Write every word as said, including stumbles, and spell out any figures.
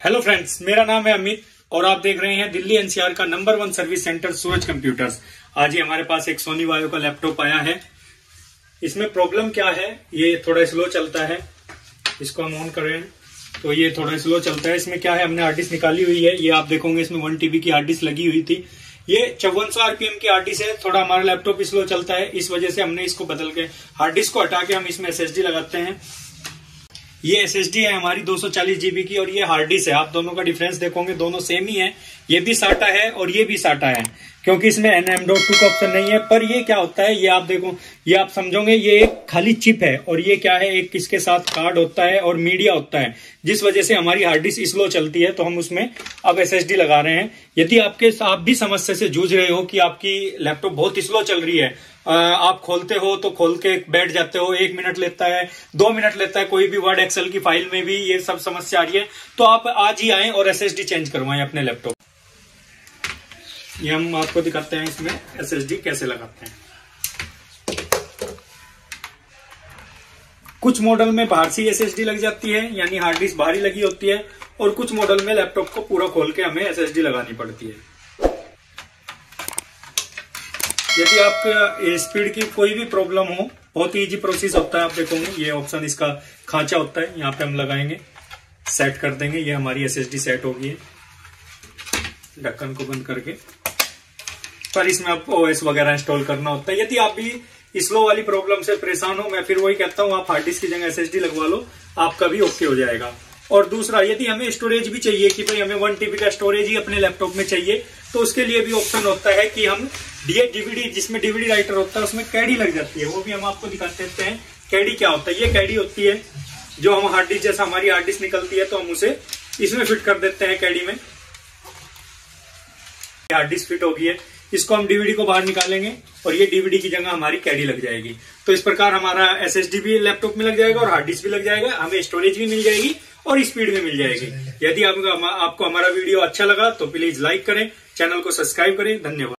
Hello friends, मेरा नाम है अमित और आप देख रहे हैं दिल्ली एनसीआर का number one service centre Suraj computers. आज ही हमारे पास एक सोनी वायो का लैपटॉप आया है। इसमें प्रॉब्लम क्या है, ये थोड़ा स्लो चलता है। इसको हम ऑन करें तो ये थोड़ा स्लो चलता है। इसमें क्या है, हमने हार्ड डिस्क निकाली हुई है। ये आप देखोगे इसमें वन टीबी की हार्ड डिस्क लगी हुई थी। ये चौवन सौ आरपीएम की हार्ड डिस्क है। थोड़ा हमारा लैपटॉप स्लो चलता है, इस वजह से हमने इसको बदल के हार्ड डिस्क को हटा के हम इसमें एसएसडी लगाते हैं। ये एसएसडी है हमारी दो सौ चालीस जीबी की और ये हार्ड डिस्क है। आप दोनों का डिफरेंस देखोगे, दोनों सेम ही है। ये भी साटा है और ये भी साटा है, क्योंकि इसमें एन एम डॉट टू का ऑप्शन नहीं है। पर ये क्या होता है, ये आप देखो, ये आप समझोगे, ये एक खाली चिप है और ये क्या है, एक इसके साथ कार्ड होता है और मीडिया होता है, जिस वजह से हमारी हार्ड डिस्क स्लो चलती है। तो हम उसमें अब एसएसडी लगा रहे हैं। यदि आपके आप भी समस्या से जूझ रहे हो कि आपकी लैपटॉप बहुत स्लो चल रही है, आप खोलते हो तो खोल के बैठ जाते हो, एक मिनट लेता है, दो मिनट लेता है, कोई भी वर्ड एक्सेल की फाइल में भी ये सब समस्या आ रही है, तो आप आज ही आए और एसएसडी चेंज करवाएं अपने लैपटॉप। ये हम आपको दिखाते हैं इसमें एसएसडी कैसे लगाते हैं। कुछ मॉडल में बाहर से एसएसडी लग जाती है, यानी हार्ड डिस्क बाहर ही लगी होती है, और कुछ मॉडल में लैपटॉप को पूरा खोल के हमें एसएसडी लगानी पड़ती है। यदि आपके स्पीड की कोई भी प्रॉब्लम हो, बहुत ही इजी प्रोसेस होता है। आप देखोगे ये ऑप्शन, इसका खांचा होता है, यहाँ पे हम लगाएंगे, सेट कर देंगे। ये हमारी एसएसडी सेट होगी है। ढक्कन को बंद करके, पर इसमें आपको ओएस वगैरह इंस्टॉल करना होता है। यदि आप भी स्लो वाली प्रॉब्लम से परेशान हो, मैं फिर वही कहता हूँ, आप हार्ड डिस्क की जगह एसएसडी लगवा लो, आपका भी ओके हो जाएगा। और दूसरा, यदि हमें स्टोरेज भी चाहिए कि भाई हमें वन टीबी का स्टोरेज ही अपने लैपटॉप में चाहिए, तो उसके लिए भी ऑप्शन होता है कि हम डीवीडी, जिसमें डीवीडी राइटर होता है, उसमें कैडी लग जाती है। वो भी हम आपको दिखा देते हैं कैडी क्या होता है। ये कैडी होती है जो हम हार्ड डिस्क, जैसा हमारी हार्ड डिस्क निकलती है तो हम उसे इसमें फिट कर देते हैं कैडी में। हार्ड डिस्क फिट होगी है, इसको हम डीवीडी को बाहर निकालेंगे और ये डीवीडी की जगह हमारी कैडी लग जाएगी। तो इस प्रकार हमारा एसएसडी भी लैपटॉप में लग जाएगा और हार्ड डिस्क भी लग जाएगा, हमें स्टोरेज भी मिल जाएगी और स्पीड भी मिल जाएगी। यदि आपको आपको हमारा वीडियो अच्छा लगा तो प्लीज लाइक करें, चैनल को सब्सक्राइब करें। धन्यवाद।